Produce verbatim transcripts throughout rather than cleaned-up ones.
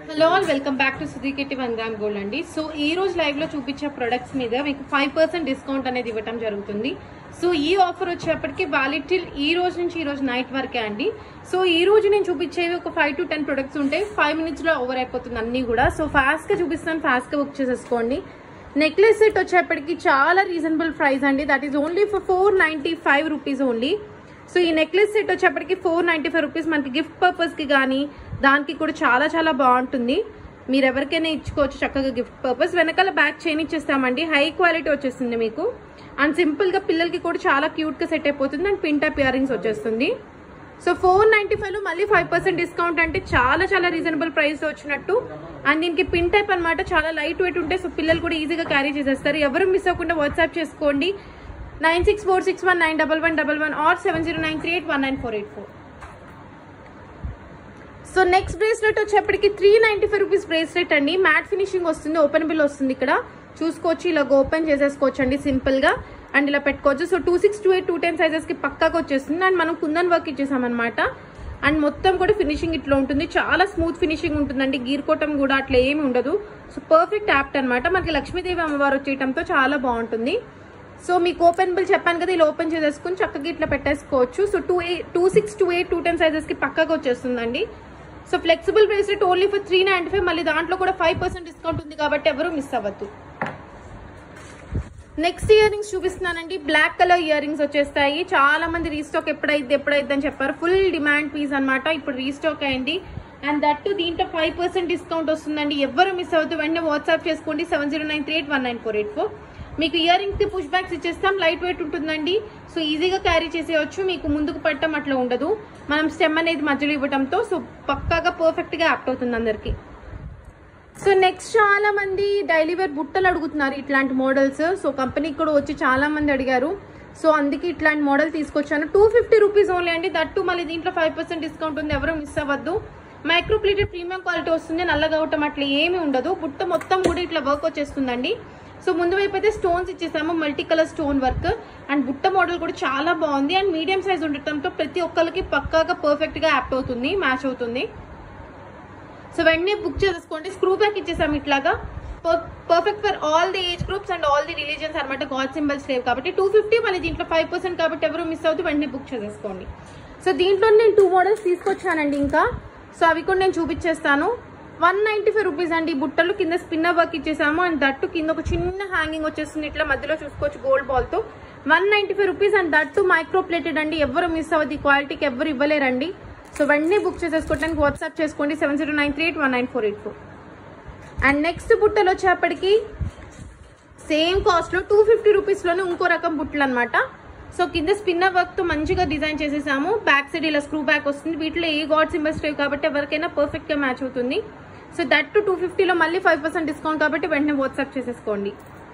Hello all welcome back to సుధీకెట్టి one gram gold అండి. So ఈ రోజు లైవ్ లో చూపించే ప్రొడక్ట్స్ మీద మీకు ఫైవ్ పర్సెంట్ డిస్కౌంట్ అనేది ఇవ్వడం జరుగుతుంది. సో ఈ ఆఫర్ వచ్చేప్పటికి వ్యాలిడ్ టిల్ ఈ రోజు నుంచి ఈ రోజు నైట్ వరకే అండి. సో ఈ రోజు నేను చూపించేవి ఒక ఫైవ్ టు టెన్ ప్రొడక్ట్స్ ఉంటాయి. ఫైవ్ మినిట్స్ లో ఓవర్ అయిపోతుంది అన్ని కూడా. సో ఫాస్ట్ గా చూపిస్తాను, ఫాస్ట్ గా బుక్ చేసేసుకోండి. నెక్లెస్ సెట్ వచ్చేప్పటికి చాలా రీజనబుల్ ప్రైస్ అండి. That is only for four ninety five rupees only. So ఈ నెక్లెస్ సెట్ వచ్చేప్పటికి ఫోర్ నైన్టీ ఫైవ్ రూపీస్ మనకి గిఫ్ట్ పర్పస్ కి కానీ దానికి కూడా చాలా చాలా బాగుంటుంది. మీరు ఎవరికైనా ఇచ్చుకోవచ్చు చక్కగా గిఫ్ట్ పర్పస్. వెనకాల బ్యాక్ చైన్ ఇచ్చేస్తామండి, హై క్వాలిటీ వచ్చేస్తుంది మీకు. అండ్ సింపుల్ గా పిల్లలకి కూడా చాలా క్యూట్ గా సెట్ అయిపోతుంది. And pin type earrings వచ్చేస్తుంది. సో ఫోర్ నైన్టీ ఫైవ్ లో మళ్ళీ ఫైవ్ పర్సెంట్ డిస్కౌంట్ అంటే చాలా చాలా రీజనబుల్ ప్రైస్ వచ్చినట్టు. అండ్ దీనికి పిన్ టైప్ అనమాట, చాలా లైట్ వెయిట్ ఉంటాయి. సో పిల్లలు కూడా ఈజీగా క్యారీ చేసేస్తారు. ఎవరు మిస్ అవ్వకుండా వాట్సాప్ చేసుకోండి nine six four six one nine double one double one or seven zero nine three eight one nine four eight four. So next bracelet వచ్చేప్పటికి three ninety five rupees bracelet అండి. Matte finishing వస్తుంది, open bill వస్తుంది. ఇక్కడ చూసుకోవచ్చు, ఇలా open చేసేసుకోవచ్చు అండి simple గా. అండ్ ఇలా పెట్టుకోవచ్చు. So two six two eight two ten sizes కి పక్కాగా వచ్చేస్తుంది. అండ్ మనం కుందన్ వర్క్ ఇచ్చేసాం అనమాట. అండ్ మొత్తం కూడా ఫినిషింగ్ ఇట్లా ఉంటుంది, చాలా స్మూత్ ఫినిషింగ్ ఉంటుందండి. గీర్కోటం కూడా అట్లా ఏమి ఉండదు. సో పర్ఫెక్ట్ యాప్ట్ అనమాట. మనకి లక్ష్మీదేవి అమ్మవారు వచ్చేయటంతో చాలా బాగుంటుంది. సో మీకు ఓపెన్ బిల్ చెప్పాను కదా, ఇలా ఓపెన్ చేసేసుకుని చక్కగా ఇట్లా పెట్టేసుకోవచ్చు. So two eight two six two eight two ten sizes కి పక్కగా వచ్చేస్తుందండి. So flexible bracelet only for three ninety five. మళ్ళీ దాంట్లో కూడా ఫైవ్ పర్సెంట్ డిస్కౌంట్ ఉంది కాబట్టి ఎవరు మిస్ అవ్వద్దు. నెక్స్ట్ ఇయర్ రింగ్స్ చూపిస్తున్నానండి. బ్లాక్ కలర్ ఇయర్ రింగ్స్ వచ్చేస్తాయి. చాలా మంది రీస్టాక్ ఎప్పుడైతే ఎప్పుడైతే అని చెప్పారు. ఫుల్ డిమాండ్ పీస్ అనమాట. ఇప్పుడు రీస్టాక్ అయింది. అండ్ దట్ దీంట్లో ఫైవ్ పర్సెంట్ డిస్కౌంట్ వస్తుందండి. ఎవరు మిస్ అవ్వద్దు. వెంటనే వాట్సాప్ చేసుకోండి seven zero nine three eight one nine four eight four. మీకు ఇయర్ రింగ్స్ కి పుష్ బ్యాక్స్ ఇచ్చేస్తాం. లైట్ వెయిట్ ఉంటుందండి. సో ఈజీగా క్యారీ చేసేయచ్చు. మీకు ముందుకు పట్టడం అట్లా ఉండదు. మనం స్టెమ్ అనేది మధ్యలో ఇవ్వడంతో సో పక్కాగా పర్ఫెక్ట్ గా యాప్ట్ అవుతుంది అందరికి. సో నెక్స్ట్ చాలా మంది డైలీ వేర్ బుట్టలు అడుగుతున్నారు ఇట్లాంటి మోడల్స్. సో కంపెనీకి కూడా వచ్చి చాలా మంది అడిగారు. సో అందుకే ఇట్లాంటి మోడల్ తీసుకొచ్చాను. టూ ఫిఫ్టీ రూపీస్ ఓన్లీ అండి. దట్టు మళ్ళీ దీంట్లో ఫైవ్ పర్సెంట్ డిస్కౌంట్ ఉంది. ఎవరు మిస్ అవ్వద్దు. మైక్రో ప్లేటెడ్ ప్రీమియం క్వాలిటీ వస్తుంది. నల్లగా అవటం అట్లా ఏమి ఉండదు. బుట్ట మొత్తం కూడా ఇట్లా వర్క్ వచ్చేస్తుందండి. సో ముందు వైపు అయితే స్టోన్స్ ఇచ్చేసాము, multi colour stone work. And బుట్ట మోడల్ కూడా చాలా బాగుంది. అండ్ మీడియం సైజ్ ఉండటంతో ప్రతి ఒక్కరికి పక్కాగా పర్ఫెక్ట్ గా యాప్ట్ అవుతుంది, మ్యాచ్ అవుతుంది. సో వెంటనే బుక్ చేసేసుకోండి. స్క్రూ బ్యాక్ ఇచ్చేసాము ఇట్లాగా. Perfect for all the age groups and all the religions అనమాట. గాడ్ సింబల్స్ లేవు కాబట్టి టూ ఫిఫ్టీ మళ్ళీ దీంట్లో ఫైవ్ పర్సెంట్ కాబట్టి ఎవరు మిస్ అవుతూ వెంటనే బుక్ చేసేసుకోండి. సో దీంట్లో నేను టూ మోడల్స్ తీసుకొచ్చానండి ఇంకా. సో అవి కూడా నేను చూపించేస్తాను. వన్ నైన్టీ ఫైవ్ రూపీస్ అండి. బుట్టలు కింద స్పిన్నర్ వర్క్ ఇచ్చేసాము. అండ్ దట్టు కింద ఒక చిన్న హ్యాంగింగ్ వచ్చేస్తుంది. ఇట్లా మధ్యలో చూసుకోవచ్చు గోల్డ్ బాల్ తో. One ninety five rupees and that micro plated అండి. ఎవరు మిస్ అవ్వదు. ఈ క్వాలిటీకి ఎవరు ఇవ్వలేరండి. సో వెంటనే బుక్ చేసేసుకోవడానికి వాట్సాప్ చేసుకోండి seven zero nine three eight one nine four eight four. And next బుట్టలు వచ్చేప్పటికి సేమ్ కాస్ట్ లో టూ ఫిఫ్టీ రూపీస్ లోనే ఇంకో రకం బుట్టలు అనమాట. సో కింద స్పిన్నర్ వర్క్ తో మంచిగా డిజైన్ చేసేసాము. బ్యాక్ సైడ్ ఇలా స్క్రూ బ్యాక్ వస్తుంది. వీటిలో ఏ గాడ్ సింబల్స్ లేవు కాబట్టి ఎవరికైనా పర్ఫెక్ట్ గా మ్యాచ్ అవుతుంది. సో దట్ టు టూ ఫిఫ్టీలో మళ్ళీ ఫైవ్ పర్సెంట్ డిస్కౌంట్ కాబట్టి వెంటనే వాట్సాప్ చేసేసుకోండి.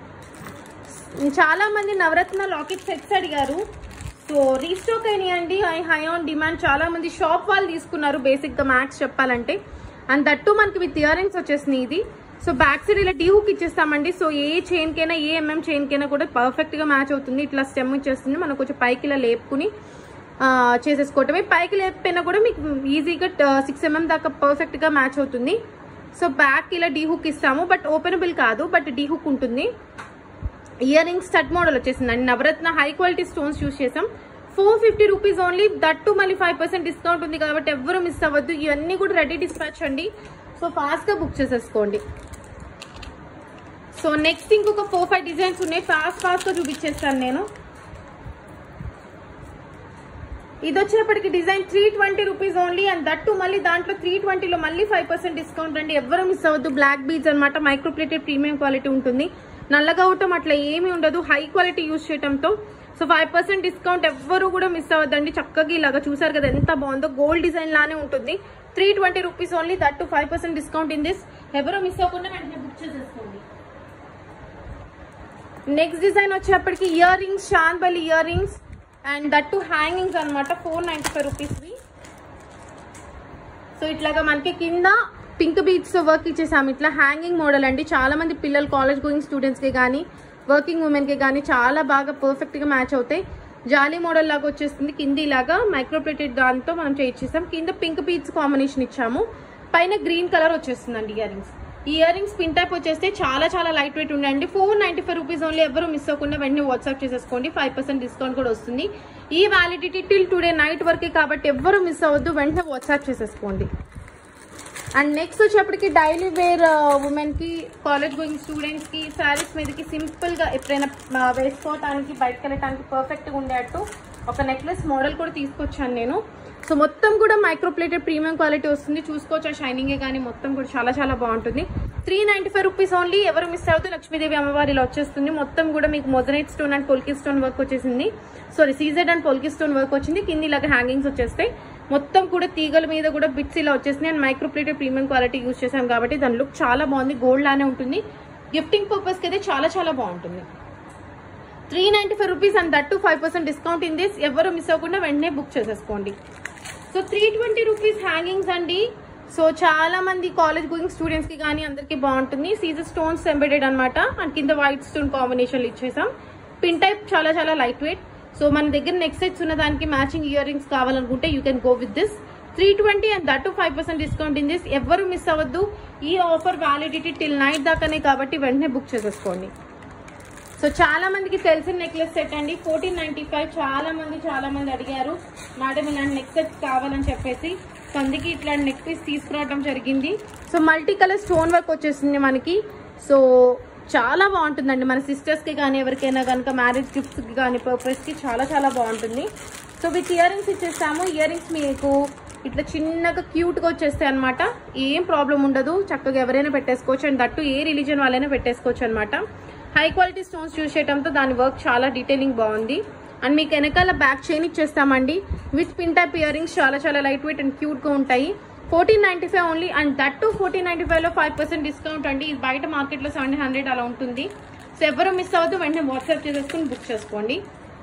చాలా మంది నవరత్న లాకెట్ సెట్స్ అడిగారు. సో రీస్టాక్ అయినాయండి. High on demand. చాలా మంది షాప్ వాళ్ళు తీసుకున్నారు బేసిక్ గా మ్యాక్స్ చెప్పాలంటే. అండ్ దట్టు మనకి విత్ ఇయర్ రింగ్స్ వచ్చేసినాయి ఇది. సో బ్యాక్ సైడ్ ఇలా డీ హుక్ ఇచ్చేస్తామండి. సో ఏ చైన్ కైనా ఏ ఎంఎం చైన్ కైనా కూడా పర్ఫెక్ట్ గా మ్యాచ్ అవుతుంది. ఇట్లా స్టెమ్ ఇచ్చేస్తుంది. మనకు కొంచెం పైకి ఇలా లేపుకుని చేసేసుకోవటమే. పైకి లేకపోయినా కూడా మీకు ఈజీగా సిక్స్ ఎంఎం దాకా పర్ఫెక్ట్ గా మ్యాచ్ అవుతుంది. సో బ్యాక్ ఇలా డీ హుక్ ఇస్తాము, బట్ ఓపెనబుల్ కాదు, బట్ డీ హుక్ ఉంటుంది. ఇయర్ రింగ్స్ స్టడ్ మోడల్ వచ్చేసిందండి. Navaratna high quality stones use చేసాం. Four fifty rupees only. That మళ్ళీ ఫైవ్ పర్సెంట్ డిస్కౌంట్ ఉంది కాబట్టి ఎవరు మిస్ అవ్వద్దు. ఇవన్నీ కూడా రెడీ డిస్పాచ్ అండి. సో ఫాస్ట్ గా బుక్ చేసేసుకోండి. సో నెక్స్ట్ ఇంకొక ఫోర్ ఫైవ్ డిజైన్స్ ఉన్నాయి. ఫాస్ట్ ఫాస్ట్ గా చూపించేస్తాను నేను. ఇది వచ్చేప్పటికి design three twenty rupees only. And that మళ్ళీ దాంట్లో త్రీ ట్వంటీలో మళ్ళీ ఫైవ్ పర్సెంట్ డిస్కౌంట్ అండి. ఎవరు మిస్ అవ్వద్దు. బ్లాక్ బీడ్స్ అనమాట. మైక్రో ప్లేటెడ్ ప్రీమియం క్వాలిటీ ఉంటుంది. నల్లగా అవటం అట్లా ఏమి ఉండదు. హై క్వాలిటీ యూజ్ చేయడంతో సో ఫైవ్ పర్సెంట్ డిస్కౌంట్ ఎవ్వరు కూడా మిస్ అవ్వద్దండి. చక్కగా ఇలాగా చూసారు కదా ఎంత బాగుందో. గోల్డ్ డిజైన్ లానే ఉంటుంది. Three twenty rupees only. That five percent discount in this. ఎవరు మిస్ అవ్వకుండా వెంటనే బుక్ చేసేసుకోండి. నెక్స్ట్ డిజైన్ వచ్చేప్పటికి earrings, chandbali earrings and that hangings అనమాట. Four ninety five rupees. So ఇట్లాగా మనకి కింద పింక్ బీడ్స్ వర్క్ ఇచ్చేసాము. ఇట్లా హ్యాంగింగ్ మోడల్ అండి. చాలా మంది పిల్లలు కాలేజ్ గోయింగ్ స్టూడెంట్స్ కి కానీ వర్కింగ్ ఉమెన్ కి కానీ చాలా బాగా పర్ఫెక్ట్ గా మ్యాచ్ అవుతాయి. జాలీ మోడల్ లాగా వచ్చేస్తుంది. కింద ఇలాగా మైక్రో ప్లేటెడ్ దాంతో మనం చేయించేసాం. కింద పింక్ బీడ్స్ కాంబినేషన్ ఇచ్చాము. పైన గ్రీన్ కలర్ వచ్చేస్తుందండి ఇయర్ రింగ్స్. ఈ ఇయర్ రింగ్స్ పిన్ టైప్ వచ్చేస్తే చాలా చాలా లైట్ వెయిట్ ఉండండి. Four ninety five rupees only. ఎవరు మిస్ అవ్వకుండా వెంటనే వాట్సాప్ చేసేసుకోండి. ఫైవ్ పర్సెంట్ డిస్కౌంట్ కూడా వస్తుంది. ఈ వ్యాలిడిటీ టిల్ టుడే నైట్ వరకే కాబట్టి ఎవరు మిస్ అవ్వద్దు, వెంటనే వాట్సాప్ చేసేసుకోండి. అండ్ నెక్స్ట్ వచ్చేప్పటికి డైలీ వేర్ ఉమెన్ కి, కాలేజ్ గోయింగ్ స్టూడెంట్స్ కి, శారీస్ మీదకి సింపుల్ గా ఎప్పుడైనా వేసుకోవడానికి బయటకు వెళ్ళడానికి పర్ఫెక్ట్ గా ఉండేటట్టు ఒక నెక్లెస్ మోడల్ కూడా తీసుకొచ్చాను నేను. సో మొత్తం కూడా మైక్రోప్లేటెడ్ ప్రీమియం క్వాలిటీ వస్తుంది. చూసుకోవచ్చు ఆ షైనింగే కానీ మొత్తం కూడా చాలా చాలా బాగుంటుంది. Three ninety five rupees only. ఎవరు మిస్ అవుతూ లక్ష్మీదేవి అమ్మవారిలో వచ్చేస్తుంది. మొత్తం కూడా మీకు moissanite stone and polki stone work వచ్చేసింది. Sorry CZ and polki stone work వచ్చింది. కింది ఇలాగ హ్యాంగింగ్స్ వచ్చేస్తాయి. మొత్తం కూడా తీగల మీద కూడా బిట్స్ ఇలా వచ్చేసింది. And microplated premium quality use చేసాం కాబట్టి దాని లుక్ చాలా బాగుంది. గోల్డ్ లానే ఉంటుంది. గిఫ్టింగ్ పర్పస్కి అయితే చాలా చాలా బాగుంటుంది. Three ninety five rupees and that to five percent discount in this. ఎవరు మిస్ అవ్వకుండా వెంటనే బుక్ చేసేసుకోండి. So three twenty rupees hangings అండి. సో చాలా మంది కాలేజ్ గోయింగ్ స్టూడెంట్స్ కి కానీ అందరికి బాగుంటుంది. సీజర్ స్టోన్స్ ఎంబెడెడ్ అనమాట. అండ్ కింద వైట్ స్టోన్ కాంబినేషన్ ఇచ్చేసాం. పిన్ టైప్ చాలా చాలా లైట్ వెయిట్. సో మన దగ్గర నెక్స్ట్ సెట్స్ ఉన్న దానికి మ్యాచింగ్ ఇయర్ రింగ్స్ కావాలనుకుంటే you can go with this. Three twenty and that to five percent discount in this. ఎవరు మిస్ అవ్వద్దు. ఈ ఆఫర్ వ్యాలిడిటీ టిల్ నైట్ దాకానే కాబట్టి వెంటనే బుక్ చేసేసుకోండి. సో చాలా మందికి తెలిసిన నెక్లెస్ సెట్ అండి. Fourteen ninety five. చాలా మంది చాలా మంది అడిగారు మేడం ఇలాంటి నెక్ సెట్స్ కావాలని చెప్పేసి. సో అందుకే ఇట్లాంటి నెక్ పీస్ తీసుకురావడం జరిగింది. So multi colour stone work వచ్చేసింది మనకి. సో చాలా బాగుంటుందండి. మన సిస్టర్స్ కి కానీ ఎవరికైనా కనుక మ్యారేజ్ గిఫ్ట్స్ కి కానీ పర్పస్ కి చాలా చాలా బాగుంటుంది. సో విత్ ఇయర్ రింగ్స్ ఇచ్చేస్తాము. ఇయర్ రింగ్స్ మీకు ఇట్లా చిన్నగా క్యూట్ గా వచ్చేస్తాయి అనమాట. ఏం ప్రాబ్లం ఉండదు. చక్కగా ఎవరైనా పెట్టేసుకోవచ్చు. అండ్ దట్టు ఏ రిలీజన్ వాళ్ళైనా పెట్టేసుకోవచ్చు అనమాట. హై క్వాలిటీ స్టోన్స్ యూజ్ చేయడంతో దాని వర్క్ చాలా డీటెయిలింగ్ బాగుంది. అండ్ మీకు వెనకాల బ్యాక్ చైన్ ఇచ్చేస్తామండి with pin type earrings. చాలా చాలా లైట్ వెయిట్ అండ్ క్యూట్ గా ఉంటాయి. Fourteen ninety five only. And that too fourteen ninety five లో ఫైవ్ పర్సెంట్ డిస్కౌంట్ అండి. ఇది బయట మార్కెట్ లో సెవెన్ హండ్రెడ్ అలా ఉంటుంది. సో ఎవరు మిస్ అవ్వద్దు, వెంటనే వాట్సాప్ చేసేసుకుని బుక్ చేసుకోండి.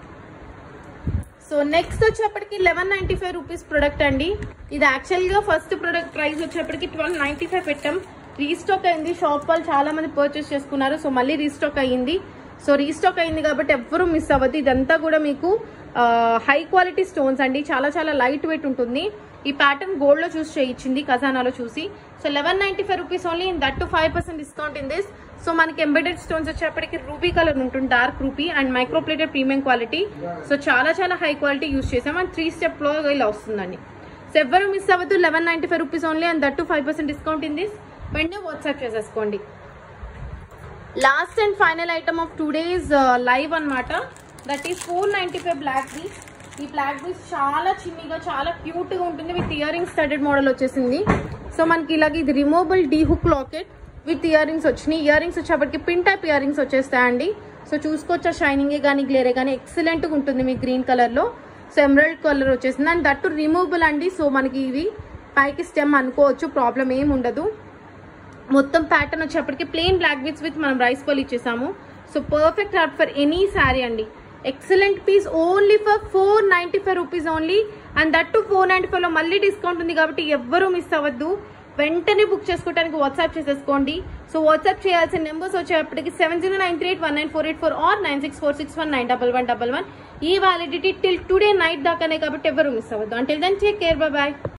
సో నెక్స్ట్ వచ్చేప్పటికి eleven ninety five rupees product అండి. ఇది యాక్చువల్ గా ఫస్ట్ ప్రొడక్ట్ ప్రైస్ వచ్చేప్పటికి ట్వెల్వ్ నైన్టీ ఫైవ్ పెట్టాం. రీస్టాక్ అయింది. షాప్ వాళ్ళు చాలా మంది పర్చేస్ చేసుకున్నారు. సో మళ్ళీ రీస్టాక్ అయ్యింది. సో రీస్టాక్ అయింది కాబట్టి ఎవ్వరూ మిస్ అవ్వద్దు. ఇదంతా కూడా మీకు హై క్వాలిటీ స్టోన్స్ అండి. చాలా చాలా లైట్ వెయిట్ ఉంటుంది. ఈ ప్యాటర్న్ గోల్డ్ లో చూసి చేయించింది, ఖజానాలో చూసి. So eleven ninety five rupees only. In that to five percent discount in this. So మనకి ఎంబెడెడ్ స్టోన్స్ వచ్చేప్పటికి రూబీ కలర్ ఉంటుంది, dark ruby. And microplated premium quality. So చాలా చాలా హై క్వాలిటీ యూజ్ చేసాం. అండ్ త్రీ స్టెప్ లో ఇలా వస్తుందండి. So ఎవరు మిస్ అవ్వద్దు. Eleven ninety five rupees only. And that to five percent discount in this. వెంటనే వాట్సాప్ చేసేసుకోండి. Last and final item of today's live అనమాట. That is four ninety five black beads. ఈ black beads చాలా చిన్నగా చాలా cute గా ఉంటుంది. With earrings studded model వచ్చేసింది. సో మనకి ఇలాగ ఇది removable D hook locket with earrings వచ్చినాయి. ఇయర్ రింగ్స్ వచ్చేప్పటికి పిన్ టైప్ ఇయర్ రింగ్స్ వచ్చేస్తాయండి. సో చూసుకోవచ్చా షైనింగే కానీ గ్లేరే కానీ ఎక్సలెంట్ గా ఉంటుంది మీకు గ్రీన్ కలర్ లో. సో ఎమరల్డ్ కలర్ వచ్చేసింది. అండ్ దట్టు రిమూవబుల్ అండి. సో మనకి ఇవి పైకి స్టెమ్ అనుకోవచ్చు, ప్రాబ్లం ఏమి ఉండదు. మొత్తం ప్యాటర్న్ వచ్చేప్పటికి ప్లెయిన్ బ్లాక్ బీట్స్ విత్ మనం రైస్ పల్ ఇచ్చేసాము. So perfect art for any sari అండి. Excellent piece only for four ninety five rupees only. And that to four ninety five లో మళ్ళీ డిస్కౌంట్ ఉంది కాబట్టి ఎవ్వరూ మిస్ అవ్వద్దు. వెంటనే బుక్ చేసుకోవడానికి వాట్సాప్ చేసేసుకోండి. సో వాట్సాప్ చేయాల్సిన నెంబర్స్ వచ్చేప్పటికి seven zero nine three eight one nine four eight four or nine six four six one nine double one double one. ఈ వ్యాలిడిటీ టిల్ టుడే నైట్ దాకానే కాబట్టి ఎవరు మిస్ అవ్వద్దు. Until then take care, bye bye.